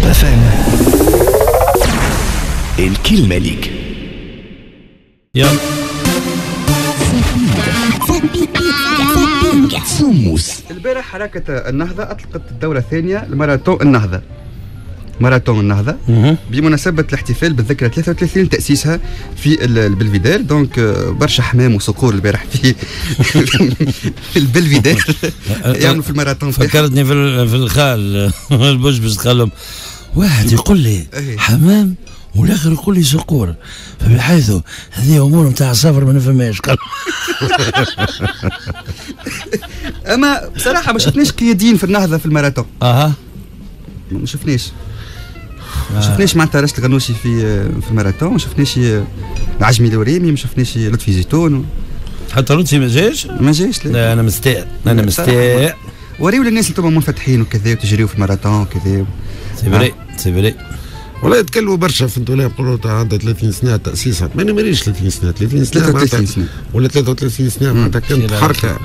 FM. الكلمة ليك. يلا سموس. البارح حركة النهضة أطلقت الدورة الثانية لماراثون النهضة. ماراثون النهضة بمناسبة الاحتفال بالذكرى 33 تأسيسها في البلفيدير. دونك برشا حمام وصقور البارح في البلفيدير يعملوا في الماراثون. فكرتني في الخال البوش باش تخلهم واحد يقول لي حمام والاخر يقول لي صقور، فبحيث هذه امور نتاع سفر ما نفهمهاش. اما بصراحه ما شفناش قياديين في النهضه في الماراثون. ما شفناش معناتها رشد الغنوشي في الماراثون، ما شفناش عجمي لوريمي، ما شفناش لطفي زيتون، حتى لطفي ما جاش. لا انا مستاء وريوا للناس اللي منفتحين وكذا وتجريوا في الماراثون وكذا. سي فري والله يتكلموا برشا في انتوا يقولوا عندها 30 سنه تاسيسها، ما نمريش 30 سنه 33 سنه ولا 33 سنه معناتها كانت حركه.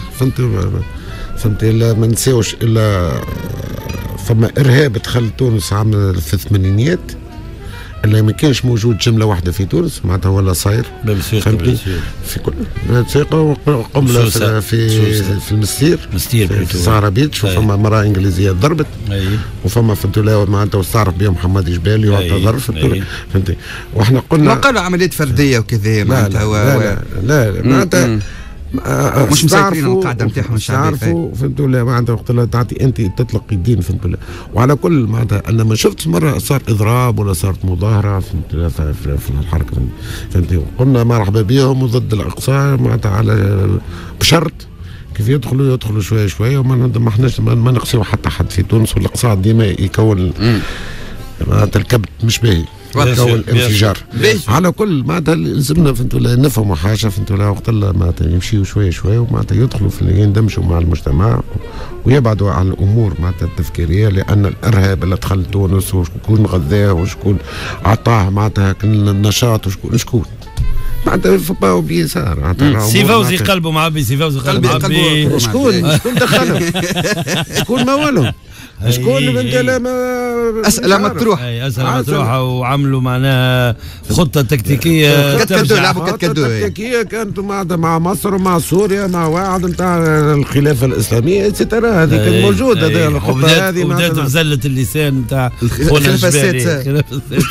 فهمتي ما نساوش الا فما ارهاب دخل تونس عام في الثمانينيات اللي ما كانش موجود جمله واحده في تونس معناتها ولا صاير. فهمتني في كل ثقه قمله في المستير في الصحراء بيتش، وفما مراه انجليزيه ضربت وفما فهمتوا معناتها واستعرف بهم محمد جبالي وعطى فهمتي. واحنا قلنا ما قالوا عمليات فرديه وكذا معناتها لا معناتها مش مسيطرين على القاعده نتاعهم تعرفوا فهمتوا ولا معناتها وقت اللي تعطي انت تطلق الدين فهمتوا ولا. وعلى كل معناتها انا ما شفتش مره صار اضراب ولا صارت مظاهره فهمتوا في الحركه فهمتوا. قلنا مرحبا بهم وضد الاقصاء معناتها على بشرط كيف يدخلوا شويه وما احناش ما نقصيو حتى حد في تونس، والاقصاء ديما يكون معناتها الكبت مش باهي يكون انفجار. على كل معناتها لازمنا فهمتوا نفهموا حاجه فهمتوا وقت معناتها يمشيوا شويه ومعناتها يدخلوا في يندمجوا مع المجتمع ويبعدوا عن الامور معناتها التفكيريه، لان الارهاب اللي دخل تونس وشكون غذاه وشكون اعطاه معناتها النشاط وشكون معناتها فباو بيسار معناتها سي فوزي قلبه معبي. سي فوزي قلبه معبي. شكون دخلهم؟ شكون مولهم؟ شكون بنت اسئله مطروحه وعملوا معناها خطه تكتيكيه لعبوا كتكدو تكتيكيه كانت مع مصر ومع سوريا مع واحد نتاع الخلافه الاسلاميه اتسيتيرا. هذه كانت موجوده هذه الخطه هذه وبدات بزله اللسان نتاع الخلافه السادسه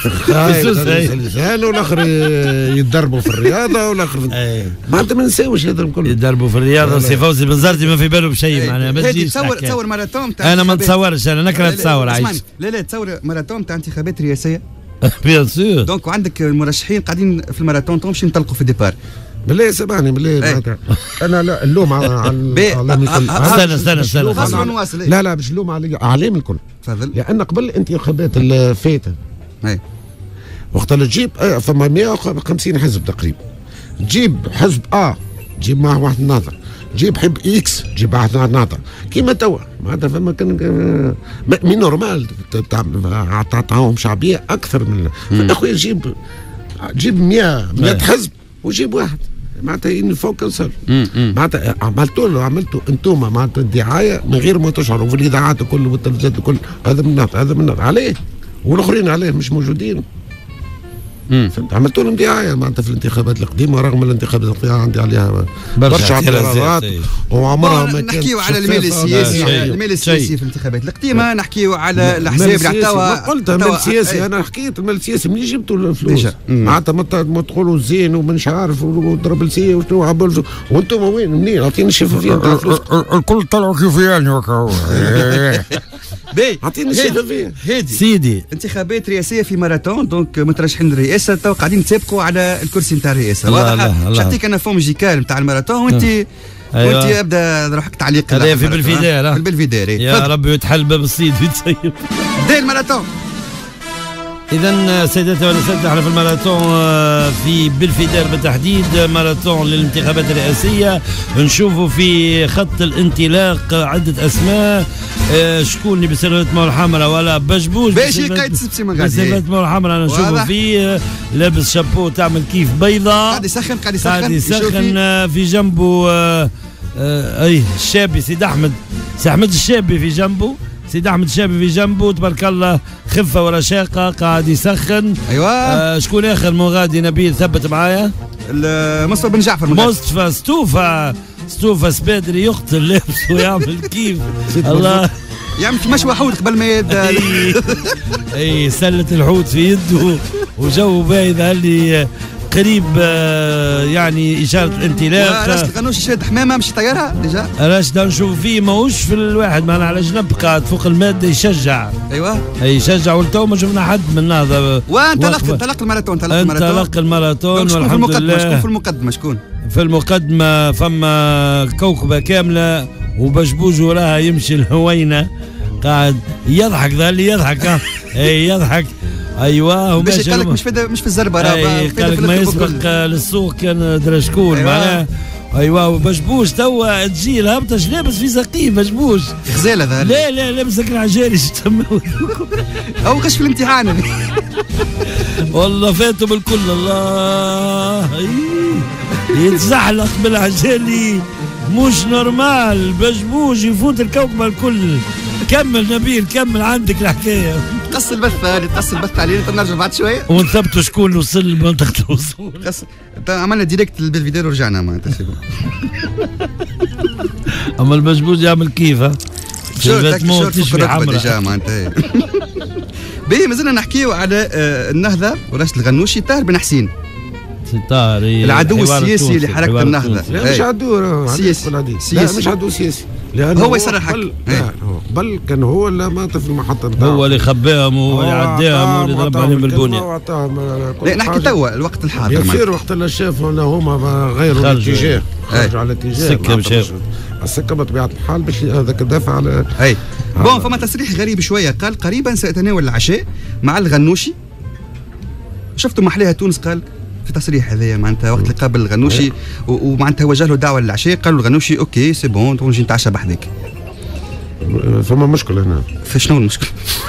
اللسان والاخر يتدربوا في الرياضه والاخر معناتها ما نساوش هذا الكل يتدربوا في الرياضه. سي فوزي بنزرتي ما في باله بشيء معناها ما تجيش تصور ماراثون. انا ما نتصورش، انا نكره تصور عايش. لا تصور ماراثون تاع انتخابات رئاسيه بيان سور. دونك وعندك المرشحين قاعدين في الماراثون تمشي نطلقوا في الديبار. بالله سامحني بالله انا لا اللوم على استنى لا مش اللوم على الاعلام الكل. تفضل. لان قبل الانتخابات الفاتة وقت اللي تجيب فما 150 حزب تقريبا، تجيب حزب تجيب معه واحد الناظر، جيب حب اكس جيب واحد ناظر كيما توا معناتها فما كان مي نورمال تعطيهم شعبيه اكثر من اخويا جيب 100 حزب وجيب واحد معناتها ينفوكس معناتها عملتوا انتم معناتها الدعايه من غير ما تشعروا في الاذاعات الكل والتلفزيونات الكل. هذا من النار عليه والاخرين عليه مش موجودين. فهمت عملتوا لهم دعايه معناتها في الانتخابات القديمه، رغم الانتخابات القديمه عندي عليها برشا اعتراضات وعمرها ما كانت. نحكيو على المال السياسي في الانتخابات القديمه، نحكيو على الاحزاب اللي قلت المال السياسي. انا حكيت المال السياسي منين جبتوا الفلوس معناتها ما تقولوا زين ومش عارف وضرب السي وشنو عبلوا وانتم وين منين اعطيني الشفافيه نتاع الفلوس. الكل طلعوا كيفياني وكا اعطيني الشفافيه. سيدي انتخابات رئاسيه في ماراثون دونك مترشحين للرئاسه تو قاعدين تسابقوا على الكرسي نتاع الرئاسه. واضح باش نعطيك انا فون ميوزيكال نتاع الماراثون وانت وانت ابدا روحك تعليق هذا في بالفيدار. في بالفيدار يا ربي يتحل باب الصيد ويتسيب بدا الماراثون. إذا سيداتي ونساتذة احنا في الماراثون في بالفيدار بالتحديد، ماراثون للانتخابات الرئاسية. نشوفوا في خط الانطلاق عدة أسماء. شكون اللي بسلفة مول الحمراء ولا بجبوش باش قايد سبسي من غادي بسلفة مول الحمراء. أنا نشوفه فيه لابس شابو تعمل كيف بيضة قاعد يسخن في جنبه الشابي سي أحمد الشابي في جنبه سيد احمد الشابي في جنبه تبارك الله، خفه ورشاقه قاعد يسخن. ايوه. شكون اخر من غادي نبيل ثبت معايا؟ مصطفى بن جعفر. مصطفى ستوفا سبادري يقتل لابس ويعمل كيف الله يعمل في مشوى حوت قبل ما اي سلة الحوت في يده وجو بايد اللي قريب يعني إشارة انطلاق. راشد الغنوشي شاد حمامة مش طيارها ديجا. راشد نشوف فيه ماهوش في الواحد معنا على جنب قاعد فوق المادة يشجع. ايوه يشجع ولتو ما شفنا حد من النهضة. وانطلق الماراثون. انطلق الماراثون والحمد لله. شكون في المقدمة؟ شكون في المقدمة؟ فما كوكبة كاملة وبشبوج وراها يمشي الهوينة قاعد يضحك. ذا اللي يضحك يضحك. ايوه باش قال لك مش في الزربه راه قال لك ما يسبق للسوق كان درا شكون. أيوة. معناها ايوه وبشبوش توا تجي الهبطه لابس في سقيف بشبوش غزاله ذا. لا لابس العجالي او غش في الامتحان والله فاتوا بالكل. الله يتزحلق بالعجالي مش نورمال. بشبوش يفوت الكوكبه الكل. كمل نبيل كمل عندك الحكايه. قص البث علينا نرجع بعد شويه ونثبتوا شكون وصل لمنطقه الوصول. عملنا ديريكت للفيديو ورجعنا معناتها. اما البشبوش يعمل كيف شورت في الركبه ديجا معناتها. باهي مازلنا نحكيو على النهضه وراشد الغنوشي طاهر بن حسين العدو السياسي لحركه النهضه. لا مش عدو سياسي. لا مش عدو سياسي هو يصرح بل كان هو اللي مات في المحطه بتاعه. هو اللي خباهم وهو اللي عداهم وهو اللي ضرب عليهم بالبنيه. لا نحكي توا الوقت الحاضر. يصير وقت اللي شافوا هما غيروا الاتجاه خرجوا على الاتجاه السكه مشاو السكه بطبيعه الحال باش هذاك الدافع على بون. فما تصريح غريب شويه قال قريبا سأتناول العشاء مع الغنوشي. شفتوا محليها تونس قال في تصريح هذايا معناتها وقت اللي قابل الغنوشي ومعناتها وجه له دعوه للعشاء. قالوا الغنوشي اوكي سي بون نجي نتعشى بحذاك. فما مشكله هنا. في شنو المشكله؟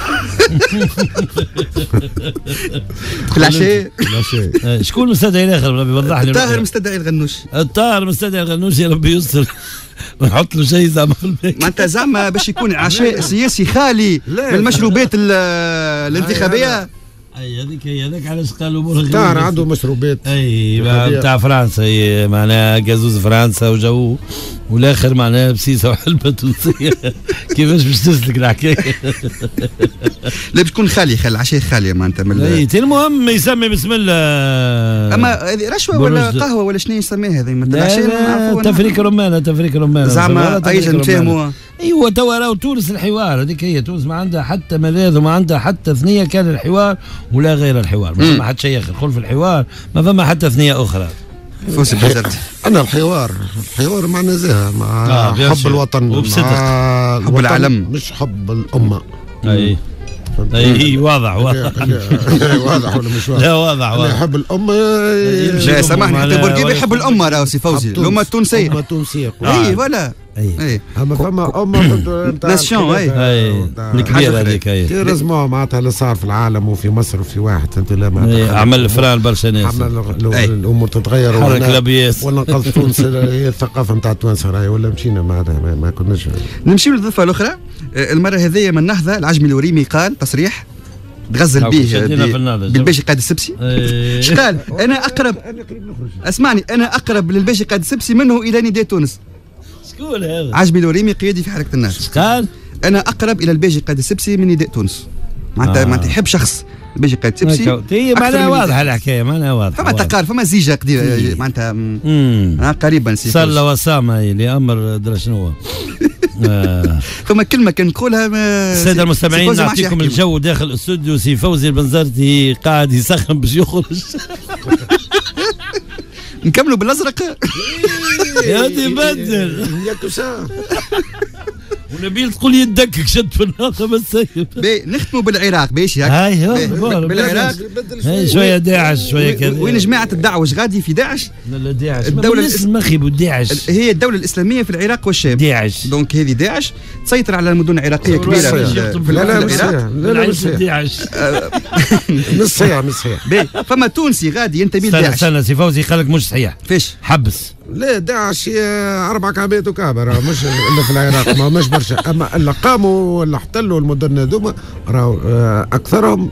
في العشاء. شكون مستدعي الاخر ربي يوضح لي؟ الطاهر مستدعي الغنوشي. الطاهر مستدعي الغنوشي ربي يستر ونحط له شيء زعما في البيت. معناتها زعما باش يكون عشاء سياسي خالي من المشروبات الانتخابيه. هذاك علاش قالوا طاهر عنده مشروبات بتاع فرنسا معناها جازوز فرنسا وجو والاخر معناها بسيسه وحلبه تونسيه. كيفاش باش تسلك الحكايه؟ لا بتكون خالي العشاء خاليه معناتها المهم يسمي بسم الله. اما هذه رشوه ولا قهوه ولا شنو يسميها هذه مثلا؟ تفريك رمانه زعما اي نفهموا. ايوه توا راهو تونس الحوار هذيك هي. تونس ما عندها حتى ملاذ وما عندها حتى ثنيه كان الحوار ولا غير الحوار. ما فما حتى شيء اخر. خلف الحوار ما فما حتى ثنيه اخرى. فوسي بزرتي انا الحوار مع نزاهه مع حب الوطن وبصدق حب العالم مش حب الامه. اي واضح واضح ولا مش واضح؟ لا واضح. انا يحب الامه. لا سامحني حتى بورقيبه يحب الامه راهو سي فوزي الامه التونسيه. الامه التونسيه اي فوالا. اما فما امه ناسيون. الكبيره هذيك تيرزمو معناتها اللي صار في العالم وفي مصر وفي واحد انت لا معناتها عمل فران برشا ناس. الامور تتغير حرك لابياس ولا نقص تونس هي الثقافه نتاع التوانسه راهي ولا مشينا معناتها ما كناش. نمشيو للضفه الاخرى. المره هذيا من النهضه العجمي الوريمي قال تصريح تغزل به بالباشي قائد السبسي. ايش قال؟ انا اقرب اسمعني انا اقرب للباشي قائد السبسي منه الى نداء تونس. شكون هذا؟ عجمي الوريمي قيادي في حركه النهضه. قال انا اقرب الى الباشي قائد السبسي من نداء تونس. معناتها يحب شخص الباشي قائد السبسي. هي معناها واضحه الحكايه معناها واضحه. فما تقارب فما زيجه قدير معناتها قريبا صلى وسامه لامر درا شنو. فما كلمه كان نقولها. الساده المستمعين نعطيكم الجو داخل الاستوديو. سي فوزي البنزرتي قاعد يسخن باش يخرج. نكملوا بالازرق. يا تبدل ياك ساعه ونبيل تقول يدكك شد في الناقه بس. نختموا بالعراق باش هاي بالعراق شويه داعش شويه كذا. وين جماعه الدعوه غادي في داعش؟ لا داعش الدوله الاسلاميه داعش هي الدوله الاسلاميه في العراق والشام. داعش دونك هذه داعش تسيطر على مدن عراقيه كبيره في العراق. لا داعش مش صحيح. فما تونسي غادي ينتمي لداعش. استنى سي فوزي قال لك مش صحيح. فيش حبس لا داعش 4 كعبات وكعبة مش الا في العراق ما مش برشا، اما اللي قاموا اللي احتلوا المدن هذوما راهو اكثرهم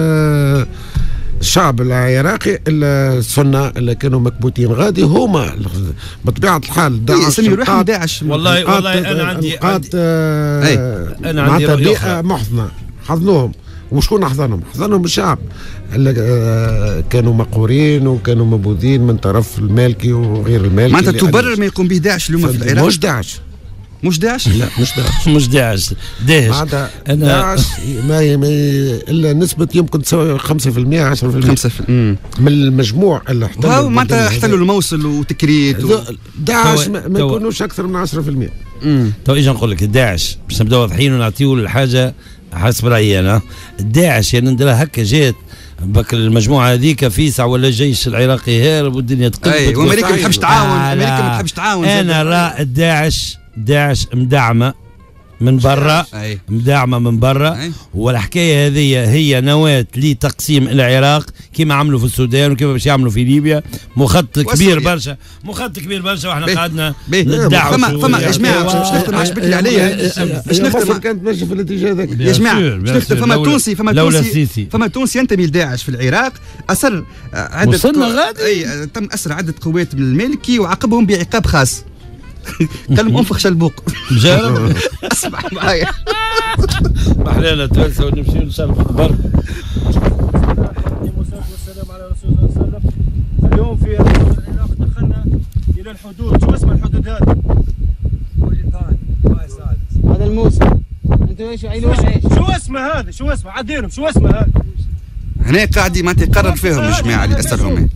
الشعب العراقي السنة اللي كانوا مكبوتين غادي هما بطبيعة الحال داعش يروح داعش والله انا عندي انا عندي رؤية محضنة حضنوهم. وشكون حضنهم؟ حضنهم الشعب اللي كانوا مقهورين وكانوا مبوذين من طرف المالكي وغير المالكي. معناتها تبرر ما يقوم به داعش اليوم في العراق؟ مش داعش. مش داعش؟ لا مش داعش. مش داعش داعش. داعش ما الا نسبة يمكن تساوي 5% 10% من المجموع اللي احتلوا. هاو معناتها احتلوا الموصل وتكريت داعش ما يكونوش أكثر من 10%. تو ايش نقول لك داعش باش نبداو واضحين ونعطيو الحاجة حسب رأيي أنا. داعش يعني نديرها هكا جات بك المجموعة هذيك فيسع ولا الجيش العراقي هارب والدنيا تقلب. وأمريكا ما تحبش تعاون. أمريكا ما تحبش تعاون. أنا رأى داعش مدعمة من برا، مدعمة من برا، والحكاية هذه هي نواة لتقسيم العراق كما عملوا في السودان وكما باش يعملوا في ليبيا. مخطط كبير برشا، مخطط كبير برشا، واحنا قعدنا ندعوا. فما يا جماعة باش نختم عجبك لي عليا باش نختم كانت ماشية في الاتجاه ذاك يا جماعة باش نختم. فما تونسي ينتمي لداعش في العراق أسر عدة تم أسر عدة قوات من المالكي وعاقبهم بعقاب خاص. كلم انفخ شلبوق. جرب اسمع معايا. محلانا تونسه ونمشي نشرب برك. والسلام على رسول الله صلى الله عليه وسلم. اليوم في العراق دخلنا الى الحدود. شو اسم الحدود هذه؟ هذا الموسم. انتوا ايش عيلوا ايش؟ شو اسمه هذا؟ شو اسمه؟ عديلهم شو اسمه هذا؟ هنا قاعد معناتها يقرر فيهم الجماعه اللي اسرهم.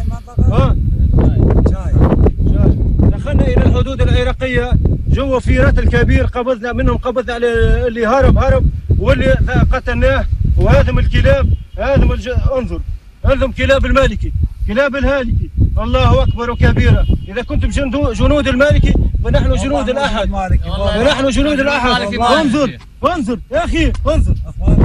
دخلنا الى الحدود العراقيه جوا في رتل كبير قبضنا منهم على اللي هرب واللي قتلناه وهذم الكلاب هذم انظر كلاب المالكي كلاب الهالكي. الله اكبر وكبيرا. اذا كنتم جنود المالكي فنحن جنود الاحد. فنحن جنود الاحد. انظر يا اخي انظر.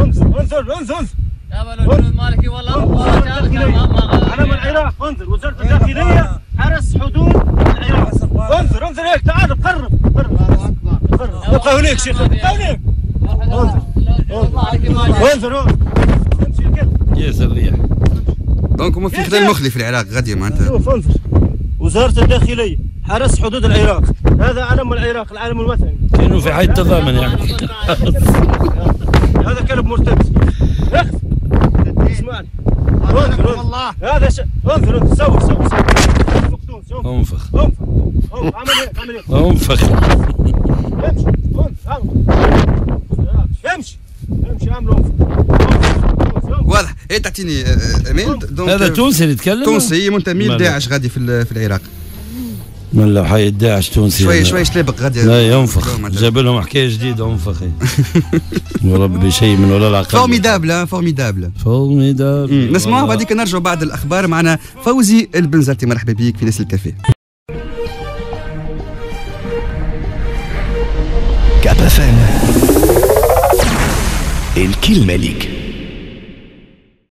جنود مالكي والله علم العراق. انظر وزاره الداخليه حرس حدود العراق. انظر هيك تعال قرب ابقى هناك شيخ ابقى هناك. انظر امشي الكل يا سريع. دونك هما في خلال مخلي في العراق غادي معناتها. شوف انظر وزاره الداخليه حرس حدود العراق. هذا علم العراق العلم الوطني. كانوا في حي التضامن يعني. هذا كلب مرتد. اسمعني والله هذا انظر سوي انفخ عمل انفخ. امشي عملوا واضح. ايه تعطيني ايميل. هذا تونسي اللي يتكلم. تونسي منتمي لداعش غادي في العراق. من حي داعش تونسي شوي شلابق غادي. لا ينفخ. جاب لهم حكايه جديده انفخ. وربي شيء من ولا العقل. فورميدابل. نسمعوا بعديك نرجعوا بعد الاخبار معنا فوزي البنزرتي. مرحبا بك في ناس الكافيه. كاب اف ام الكلمة ليك.